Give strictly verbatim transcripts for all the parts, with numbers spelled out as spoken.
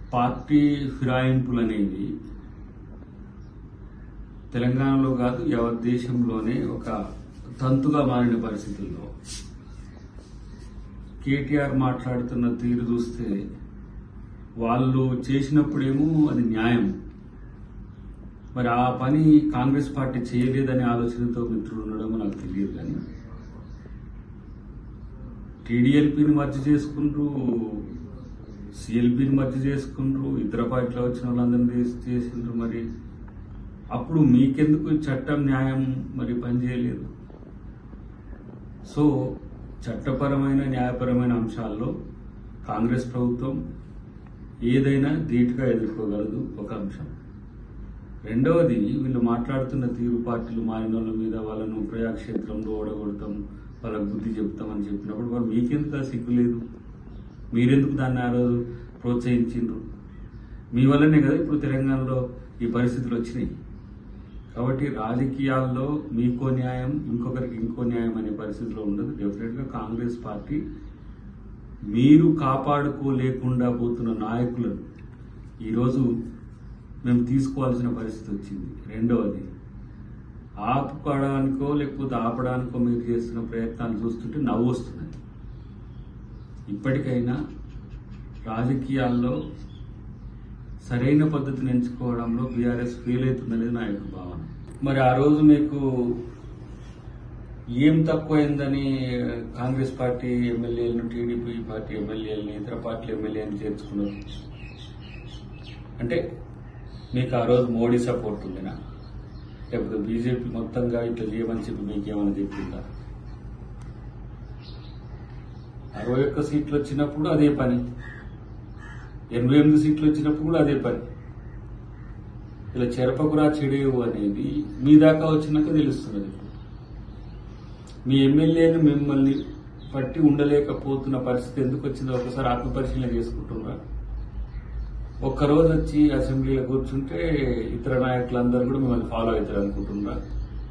Party ఫిరాయింపులు అనేవి తెలంగాణలో కాదు యావత్ దేశంలోనే ఒక తంతుగా మారిన పరిస్థితుల్లో కేటీఆర్ మాట్లాడుతున్న తీరు చూస్తే వాళ్ళు చేసినప్పుడేమో అది న్యాయం, మరి ఆ పని కాంగ్రెస్ పార్టీ చేయలేదనే ఆలోచనతో మిత్రులు ఉండడం నాకు తెలియదు. కానీ టీడీఎల్పీని మర్చి చేసుకుంటూ సిఎల్పీని మర్చి చేసుకుంటూ ఇతర పార్టీలో వచ్చిన వాళ్ళందరినీ చేసిండ్రు. మరి అప్పుడు మీకెందుకు చట్టం న్యాయం మరి పనిచేయలేదు? సో చట్టపరమైన న్యాయపరమైన అంశాల్లో కాంగ్రెస్ ప్రభుత్వం ఏదైనా ధీటుగా ఎదుర్కోగలదు, ఒక అంశం. రెండవది, వీళ్ళు మాట్లాడుతున్న తీరు పార్టీలు మారిన వాళ్ళ మీద వాళ్ళను ప్రజాక్షేత్రంలో ఓడగొడతాం, వాళ్ళకు బుద్ధి చెప్తామని చెప్పినప్పుడు వాళ్ళు మీకెందుకు సిగ్గు లేదు? మీరెందుకు దాన్ని ఆ రోజు ప్రోత్సహించిండ్రు? మీ వల్లనే కదా ఇప్పుడు తెలంగాణలో ఈ పరిస్థితులు వచ్చినాయి. కాబట్టి రాజకీయాల్లో మీకో న్యాయం, ఇంకొకరికి ఇంకో న్యాయం అనే పరిస్థితిలో ఉండదు. డెఫినెట్గా కాంగ్రెస్ పార్టీ మీరు కాపాడుకోలేకుండా పోతున్న నాయకులను ఈరోజు మేము తీసుకోవాల్సిన పరిస్థితి వచ్చింది. రెండవది, ఆపుకోవడానికో లేకపోతే ఆపడానికో మీరు చేస్తున్న ప్రయత్నాలు చూస్తుంటే నవ్వు వస్తున్నది. ఇప్పటికైనా రాజకీయాల్లో సరైన పద్ధతిని ఎంచుకోవడంలో బీఆర్ఎస్ ఫెయిల్ అవుతుందనేది నా యొక్క భావన. మరి ఆ రోజు మీకు ఏం తక్కువైందని కాంగ్రెస్ పార్టీ ఎమ్మెల్యేలను, టీడీపీ పార్టీ ఎమ్మెల్యేలని, ఇతర పార్టీల ఎమ్మెల్యేలను చేర్చుకున్నారు అంటే మీకు ఆ రోజు మోడీ సపోర్ట్ ఉందినా, లేకపోతే బీజేపీ మొత్తంగా ఇట్లా చేయమని చెప్పి మీకేమైనా చెప్పిందా? అరవై ఒక్క సీట్లు వచ్చినప్పుడు అదే పని, ఎనభై ఎనిమిది సీట్లు వచ్చినప్పుడు కూడా అదే పని. ఇలా చెరపకురా చెడేవు అనేది మీ దాకా వచ్చినాక తెలుస్తున్నది. మీ ఎమ్మెల్యేలు మిమ్మల్ని పట్టి ఉండలేకపోతున్న పరిస్థితి ఎందుకు వచ్చిందో ఒకసారి ఆత్మపరిశీలన చేసుకుంటున్నారా? ఒక్కరోజు వచ్చి అసెంబ్లీలో కూర్చుంటే ఇతర నాయకులందరూ కూడా మిమ్మల్ని ఫాలో అవుతారు అనుకుంటున్నారా?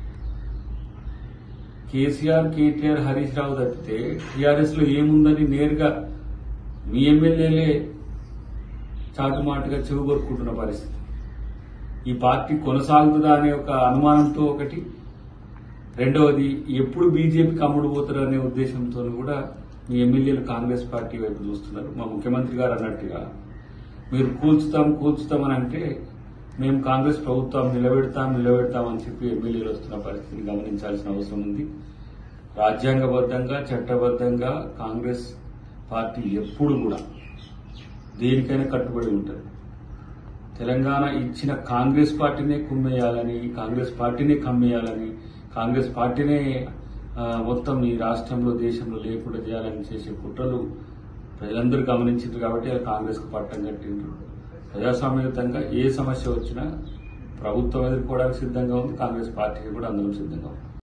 కేసీఆర్, కేటీఆర్, హరీష్ రావు తప్పితే టీఆర్ఎస్ లో ఏముందని నేరుగా మీ ఎమ్మెల్యేలే చాటుమాటుగా చెవుగొట్టుకుంటున్న పరిస్థితి. ఈ పార్టీ కొనసాగుతుందా అనే ఒక అనుమానంతో ఒకటి, రెండవది ఎప్పుడు బీజేపీకి అమ్ముడు పోతారు అనే ఉద్దేశంతో కూడా మీ ఎమ్మెల్యేలు కాంగ్రెస్ పార్టీ వైపు చూస్తున్నారు. మా ముఖ్యమంత్రి గారు అన్నట్టుగా మీరు కూల్చుతాం కూల్చుతామని అంటే మేము కాంగ్రెస్ ప్రభుత్వం నిలబెడతాం నిలబెడతామని చెప్పి ఎమ్మెల్యేలు వస్తున్న పరిస్థితిని గమనించాల్సిన అవసరం ఉంది. రాజ్యాంగబద్దంగా, చట్టబద్దంగా కాంగ్రెస్ పార్టీ ఎప్పుడు కూడా దేనికైనా కట్టుబడి ఉంటుంది. తెలంగాణ ఇచ్చిన కాంగ్రెస్ పార్టీనే కుమ్మేయాలని, కాంగ్రెస్ పార్టీనే కమ్మేయాలని, కాంగ్రెస్ పార్టీనే మొత్తం ఈ రాష్ట్రంలో, దేశంలో లేకుండా చేయాలని చేసే కుట్రలు ప్రజలందరూ గమనించారు. కాబట్టి కాంగ్రెస్ కు పట్టం కట్టిండ్రు. ప్రజాస్వామ్యయుతంగా ఏ సమస్య వచ్చినా ప్రభుత్వం ఎదుర్కోవడానికి సిద్ధంగా ఉంది, కాంగ్రెస్ పార్టీకి కూడా అందరం సిద్ధంగా ఉంది.